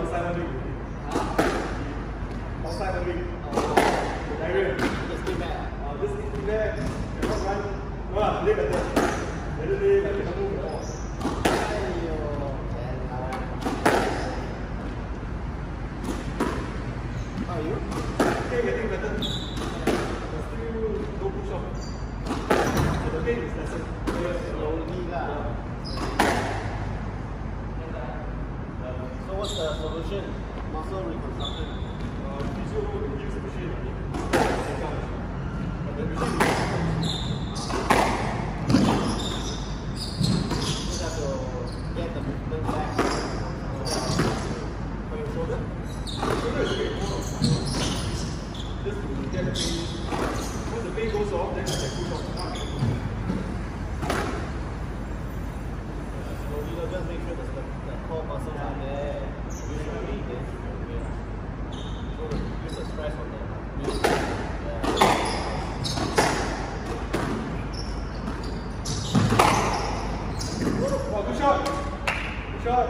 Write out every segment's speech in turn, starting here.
outside one week. Outside one week. Just stay back. Just stay back. Cannot run. No, play better. Better play, like cannot move at all. How are you? Okay, getting better. But still no push off. So the pain is lesser. Slowly lah. So what's the solution? Muscle reconstruction. Physio will use the machine. But the machine You have to get the movement back. for your shoulder. Shoulder is okay. Just to get the pain. Once the pain goes off, then I can push off. Slowly, just make sure the core muscles are there. Usually, then so use the stress on them. Oh, good shot. Good shot.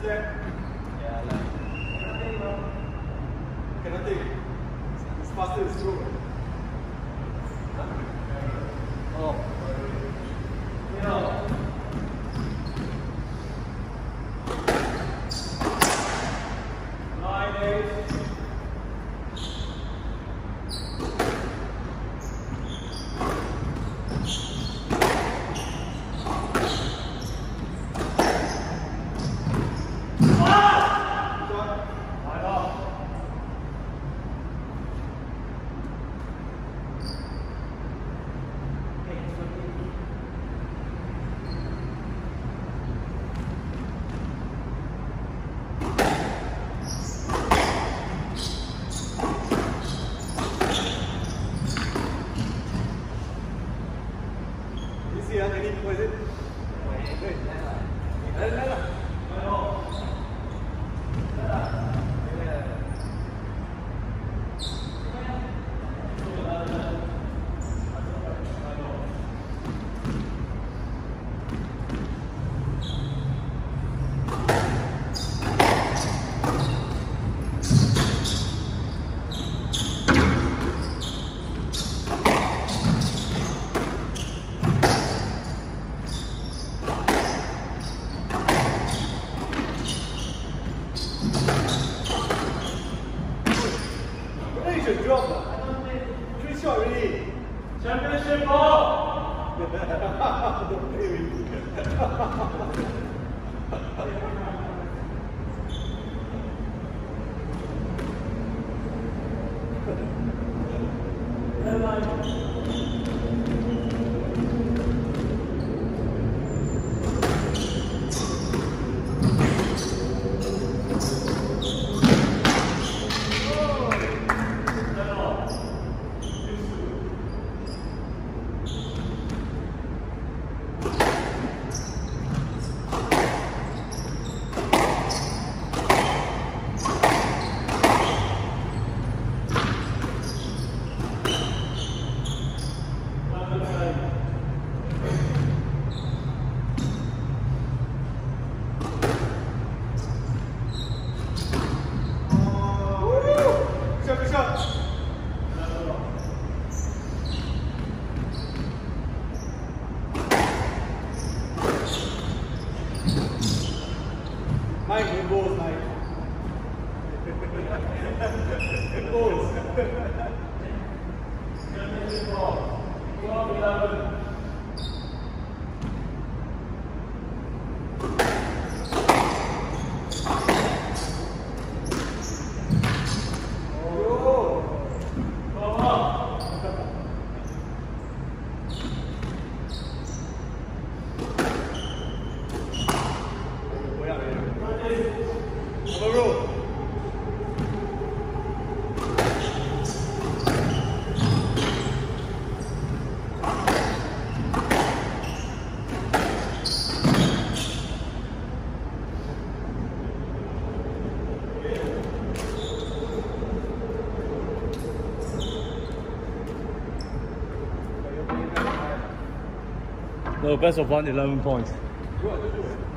that? Yeah, like. Cannot take. It's faster, it's slow. Oh. Yeah. What is it? Should drop that. 3 shot already. Championship ball. Don't play with me. Mike, it goes, Mike. It goes. 12-11. No, best of 1, 11 points. Do it.